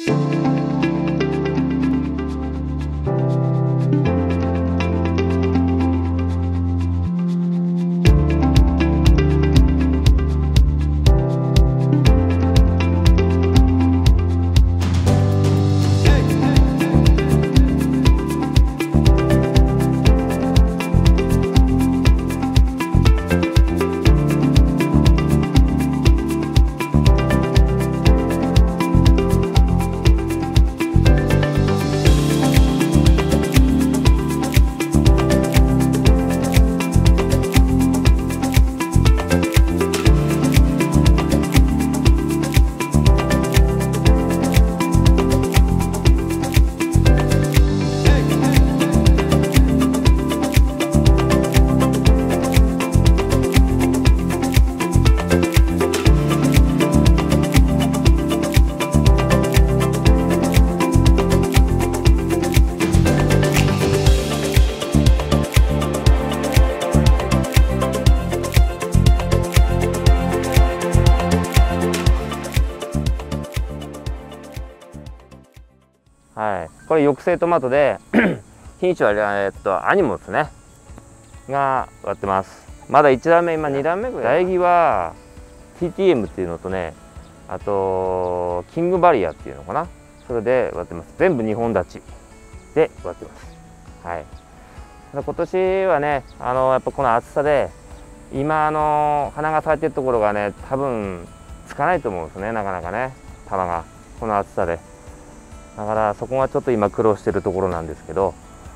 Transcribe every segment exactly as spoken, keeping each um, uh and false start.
はい、これ抑制トマトで品種は、えっと、アニモスねが割ってます。まだいち段目、今に段目ぐらい。苗木は ティーティーエム っていうのとね、あとキングバリアっていうのかな、それで割ってます。全部にほん立ちで割ってます。はい、今年はね、あのやっぱこの暑さで今あの花が咲いてるところがね、多分つかないと思うんですね、なかなかね、玉がこの暑さで。だからそこがちょっと今苦労してるところなんですけど、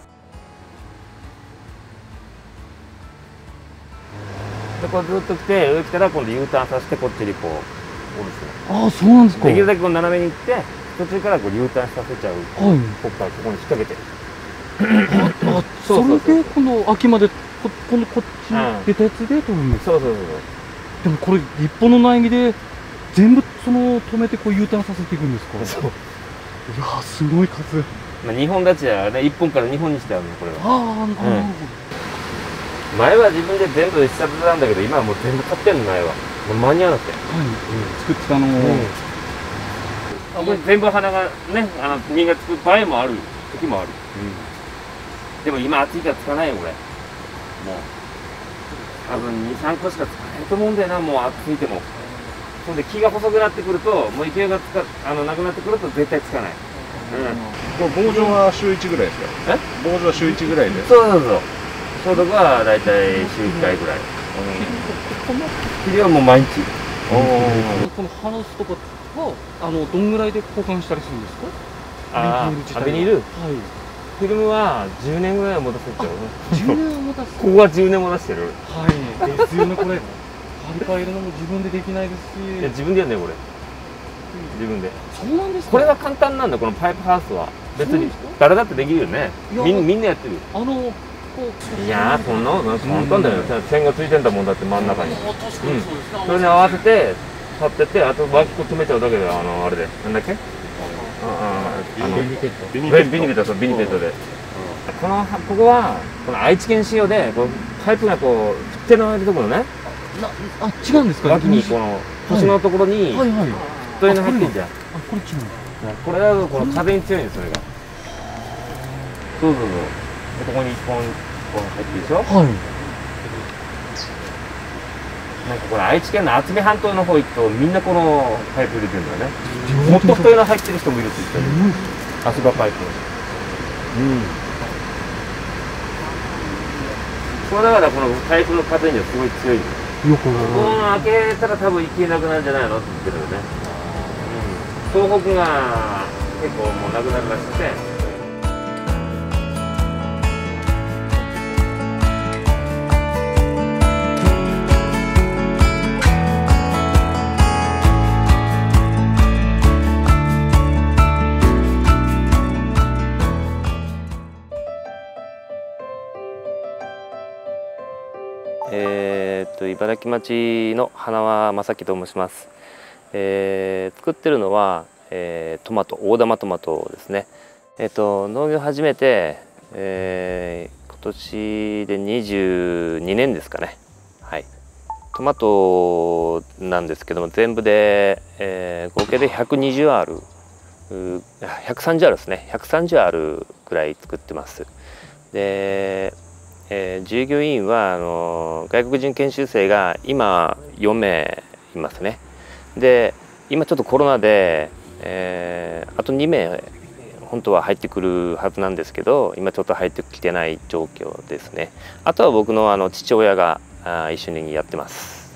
でこうずっと来て上来たら今度 U ターンさせてこっちにこう下ろすの。 ああ、そうなんですか。 できるだけこう斜めに行って途中からこう U ターンさせちゃう。はい、ここからここに引っ掛けてああ、それでこの秋までここのこっち出たやつで取るんですか。そうそうそう。でもこれ一本の苗木で全部その止めてこう U ターンさせていくんですか。そう。いや、すごい数。 まあにほん立ちはね、いっぽんからにほんにしてあるのこれは。 ああ、なるほど。 前は自分で全部試作なんだけど、今はもう全部買ってんの前は。もう間に合わなくて。はい。 作ってたのを。 あ、これ全部花がね、あの実がつく場合もある時もある。でも今暑いからつかないよこれ。もう多分にさんこしかつかないと思うんだよな、もう暑いても。そんで木が細くなってくると、もう勢いがつかあのなくなってくると絶対つかない。 うん。これ防除は週いちぐらいですか。え？防除は週いちぐらいで。 そうそうそう。消毒はだいたい週いっかいぐらい。霧はもう毎日。 このハウスとかはあのどんぐらいで交換したりするんですか？ ああ、ビニール。はい。フィルムはじゅうねんぐらいは持たせちゃう。 じゅうねんは持たせ。 ここはじゅうねん持たせてる。 はい。ですよねこれ。張り替えるのも自分でできないですし。 いや自分でやんねこれ。自分で。 そうなんですか。 これは簡単なんだ、このパイプハウスは。別に誰だってできるよね。みんみんなやってる。 あのこういやー、そんな簡単だよ。線がついてんだもんだって真ん中に。うん。それに合わせて立ってて、あと脇こ詰めちゃうだけだよ。あのあれで。なんだっけ？ああ、ビニペット。ビニペット、そうビニペットで。このここはこの愛知県仕様で、こうパイプがこう振ってのいるところね。 あ、違うんですか。 脇にこの腰のところにフットエの入ってんじゃん。あ、 これ違う。 これはこの風に強いんです、それが。そうそうそう。ここに一本こう入ってるでしょ。はい。なんかこれ愛知県の渥美半島の方行くとみんなこのパイプ入れてるんだよね。もっと太いの入ってる人もいるって言ったり。足場パイプ。うん。これだからこのパイプの風にはすごい強い。よくこの開けたら多分行けなくなるんじゃないのって言ってるよね。うん、東北が結構もうなくなるらしくて。えー、っと茨城町の花輪正樹と申します。えー、作ってるのは、えー、トマト、大玉トマトですね。えー、っと農業始めて、えー、今年でにじゅうにねんですかね。はい。トマトなんですけども全部で、えー、合計でひゃくにじゅうアールひゃくさんじゅうアールですね、ひゃくさんじゅうアールぐらい作ってます。で、えー、従業員はあの外国人研修生が今よんめいいますね。で今ちょっとコロナで、えー、あとにめい本当は入ってくるはずなんですけど、今ちょっと入ってきてない状況ですね。あとは僕のあの父親があ一緒にやってます。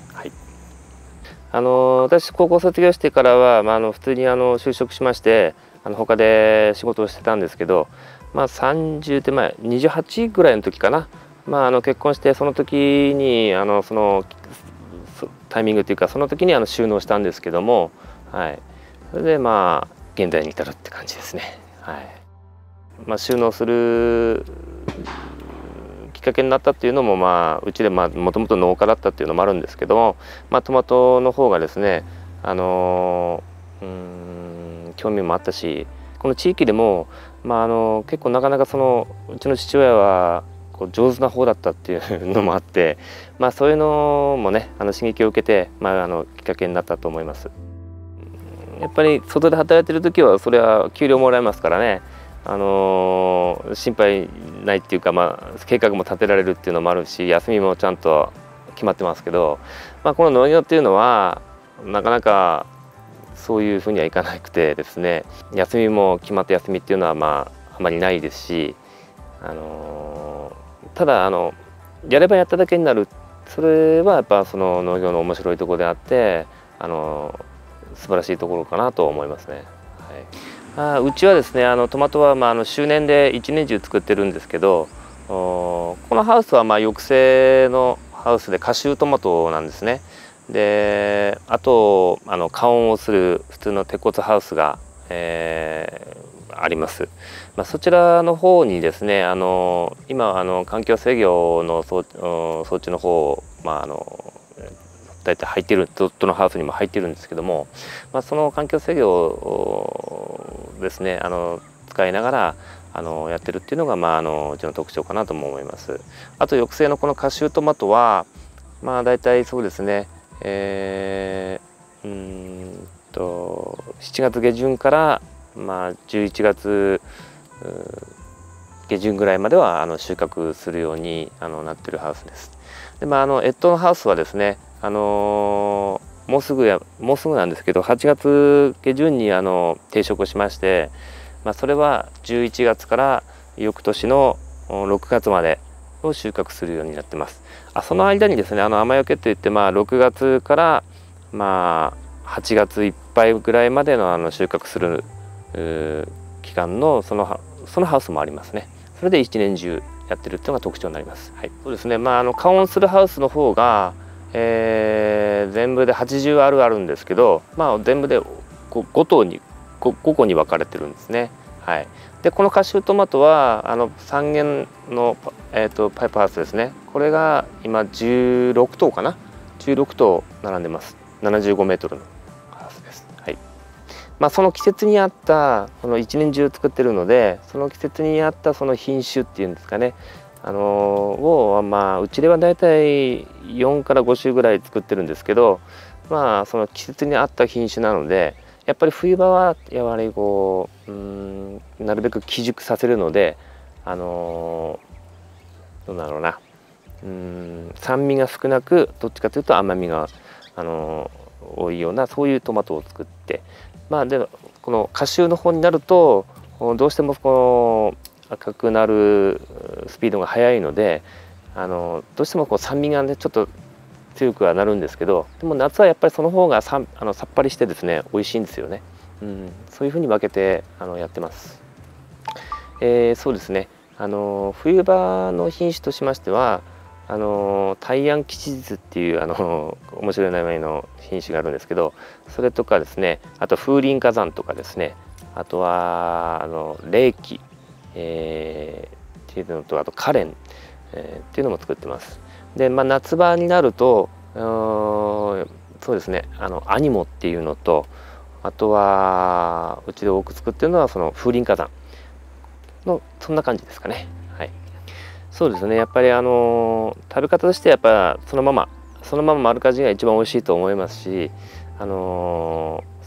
はい、あの私高校卒業してからは、まあ、あの普通にあの就職しまして、あの他で仕事をしてたんですけど、まあ、さんじゅう手前にじゅうはちぐらいの時かな、まあ、あの結婚して、その時にあのそのタイミングというか、その時にあの収納したんですけども、はい、それでまあ現在に至るって感じですね。はい、まあ、収納するきっかけになったっていうのも、まあうちでもともと農家だったっていうのもあるんですけども、まあ、トマトの方がですね、あのうーん興味もあったし、この地域でも、まあ、あの結構なかなかそのうちの父親はこう上手な方だったっていうのもあって、まあ、そういうのもね、あの刺激を受けて、まあ、あのきっかけになったと思います。やっぱり外で働いてる時はそれは給料もらえますからね、あのー、心配ないっていうか、まあ、計画も立てられるっていうのもあるし、休みもちゃんと決まってますけど、まあ、この農業っていうのはなかなかそういうふうにはいかなくてですね、休みも決まった休みっていうのはまああまりないですし、あのー、ただあのやればやっただけになる、それはやっぱその農業の面白いところであって、あのー素晴らしいところかなと思いますね。はい、あうちはですね、あのトマトはまああの周年で一年中作ってるんですけど、このハウスはまあ抑制のハウスでカシュートマトなんですね。であとあの加温をする普通の鉄骨ハウスが、えー、あります。まあ、そちらの方にですね、あの今あの環境制御の装装置の方を、まあ、あの大体入っているどのハウスにも入っているんですけども、まあ、その環境制御をですね、あの使いながらあのやってるっていうのが、まあ、あのうちの特徴かなとも思います。あと抑制のこのカシュートマトは、まあ、大体そうですね、えー、うーんとしちがつ下旬から、まあ、じゅういちがつ下旬ぐらいまではあの収穫するようにあのなってるハウスです。で、まあ、あの越冬のハウスはですね、あのー、もうすぐやもうすぐなんですけど、はちがつ下旬にあの定食をしまして、まあ、それはじゅういちがつから翌年のろくがつまでを収穫するようになってます。あその間にですね、あの雨よけといって、まあ、ろくがつからまあはちがついっぱいぐらいまでのあの収穫する期間のそのそのハウスもありますね。それで一年中やってるっていうのが特徴になります。はい、そうですね。まああの加温するハウスの方が、えー、全部ではちじゅうアールあるんですけど、まあ全部でご棟にごこに分かれてるんですね。はい。でこのカシュートマトはあのさんげんの、えー、とパイプハウスですね。これが今じゅうろくとうかな、じゅうろくとう並んでます。ななじゅうごメートルのハウスです。はい。まあ、その季節に合ったこの一年中作ってるので、その季節に合ったその品種っていうんですかね、あのをまあうちではだいたいよんからごしゅぐらい作ってるんですけど、まあその季節に合った品種なので、やっぱり冬場はやはりこう、うーんなるべく寄熟させるので、あのどうだろうな、うーん酸味が少なく、どっちかというと甘みが、あの多いような、そういうトマトを作って、まあでもこのカシューの方になるとどうしてもこの赤くなるスピードが速いので、あのどうしてもこう酸味がねちょっと強くはなるんですけど、でも夏はやっぱりその方がさあのさっぱりしてですね美味しいんですよね。うん、そういうふうに分けてあのやってます。えー、そうですね。あの冬場の品種としましては、あの大安吉日っていうあの面白い名前の品種があるんですけど、それとかですね、あと風林火山とかですね、あとはあの冷気、えー、っていうのと、あとカレン、えー、っていうのも作ってます。で、まあ、夏場になるとそうですね、あのアニモっていうのと、あとはうちで多く作ってるのはその風林火山の、そんな感じですかね。はい、そうですね。やっぱりあの食べ方としてやっぱそのままそのまま丸かじりが一番美味しいと思いますし、あの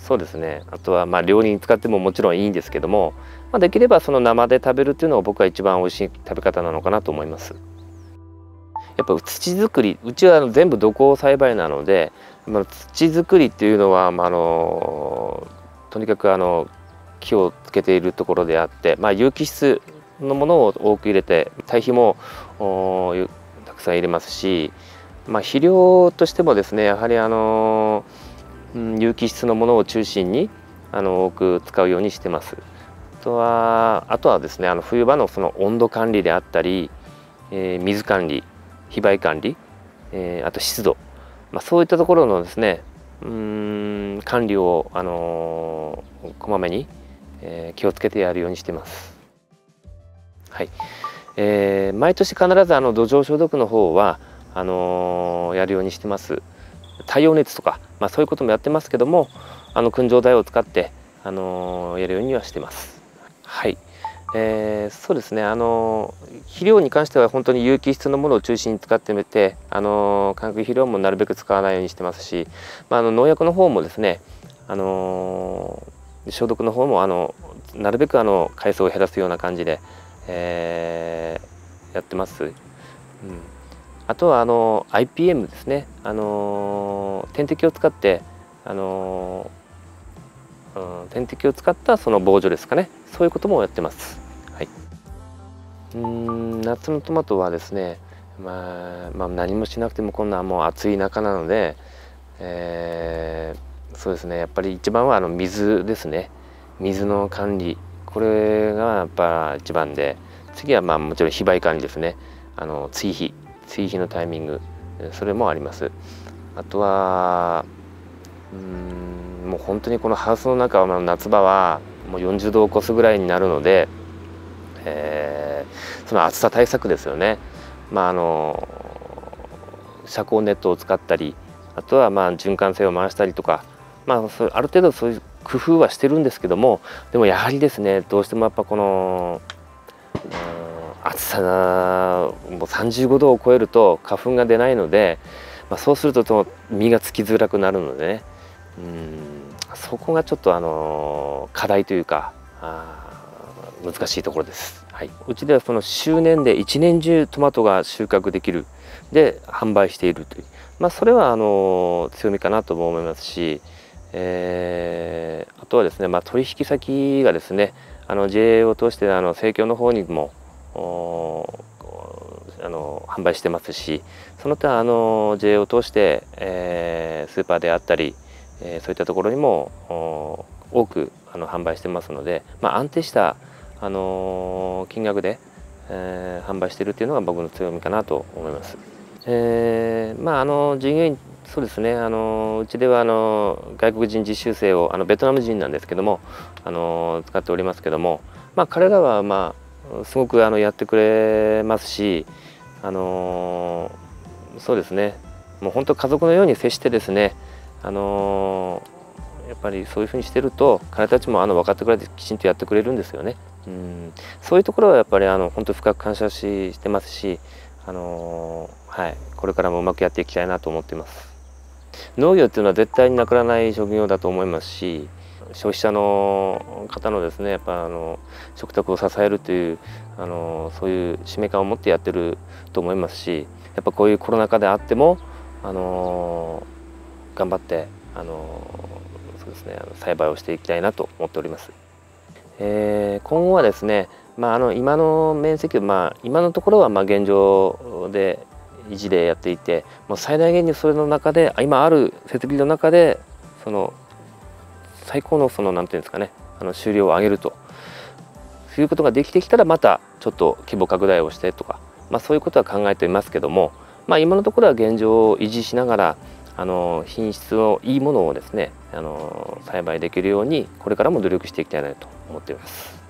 そうですね。あとはまあ料理に使ってももちろんいいんですけども、まあ、できればその生で食べるっていうのが僕は一番美味しい食べ方なのかなと思います。やっぱ土作り、うちは全部土耕栽培なので、まあ、土作りっていうのは、まあ、あのとにかくあの気をつけているところであって、まあ、有機質のものを多く入れて、堆肥もたくさん入れますし、まあ、肥料としてもですね、やはりあの有機質のものを中心にあの多く使うようにしてます。あとはあとはですね、あの冬場のその温度管理であったり、えー、水管理、肥培管理、えー、あと湿度、まあ、そういったところのですね、うーん管理を、あのー、こまめに、えー、気をつけてやるようにしてます。はい、えー、毎年必ずあの土壌消毒の方はあのー、やるようにしてます。太陽熱とか、まあ、そういうこともやってますけども、あの燻蒸台を使って、あのー、やるようにはしてます。はい、えー、そうですね、あの肥料に関しては本当に有機質のものを中心に使ってみて、あの化学肥料もなるべく使わないようにしてますし、まあ、あの農薬の方もですね、あの消毒の方もあのなるべくあの回数を減らすような感じで、えー、やってます。うん、あとはあの アイピーエム ですね、あの点滴を使って、あのうん、点滴を使ったその防除ですかね、そういうこともやってます。はい、うーん夏のトマトはですね、まあ、まあ何もしなくてもこんなもう暑い中なので、えー、そうですね、やっぱり一番はあの水ですね。水の管理、これがやっぱ一番で、次はまあもちろん肥培管理ですね。あの追肥追肥のタイミング、それもあります。あとはうーんもう本当にこのハウスの中は夏場はもうよんじゅうどを超すぐらいになるので、えー、その暑さ対策ですよね。まああの遮光ネットを使ったり、あとはまあ循環性を回したりとか、まあそれある程度そういう工夫はしてるんですけども、でもやはりですね、どうしてもやっぱこの、うん、暑さがもうさんじゅうごどを超えると花粉が出ないので、まあ、そうするとと実がつきづらくなるのでね、うんそこがちょっとあの課題というか、あ難しいところです。はい、うちではその周年で一年中トマトが収穫できるで販売しているという、まあ、それはあの強みかなとも思いますし、えー、あとはですね、まあ、取引先がですね、あの ジェーエー を通してあの生協の方にもあの販売してますし、その他あの ジェーエー を通して、えー、スーパーであったり、えー、そういったところにも多くあの販売してますので、まあ、安定したあの金額で、えー、販売しているというのが僕の強みかなと思います。えー、まああの従業員、そうですね、あのうちではあの外国人実習生をあのベトナム人なんですけども、あの使っておりますけども、まあ、彼らはまあすごくあのやってくれますし、あのそうですね、もう本当家族のように接してですね、あのやっぱりそういうふうにしてると彼たちもあの分かってくれてきちんとやってくれるんですよね。うんそういうところはやっぱりあの本当深く感謝ししてますし、あのはい、これからもうまくやっていきたいなと思っています。農業っていうのは絶対になくならない職業だと思いますし、消費者の方のですね、やっぱあの食卓を支えるというあのそういう使命感を持ってやってると思いますし、やっぱこういうコロナ禍であってもあの頑張ってあのそうですね、栽培をしていきたいなと思っております。えー、今後はですね、まあ、あの今の面積、まあ、今のところはまあ現状で維持でやっていて、もう最大限にそれの中で今ある設備の中でその最高のそのなんていうんですかね、あの収量を上げるということができてきたら、またちょっと規模拡大をしてとか、まあ、そういうことは考えていますけども、まあ、今のところは現状を維持しながらあの品質のいいものをですね、あの栽培できるようにこれからも努力していきたいなと思っています。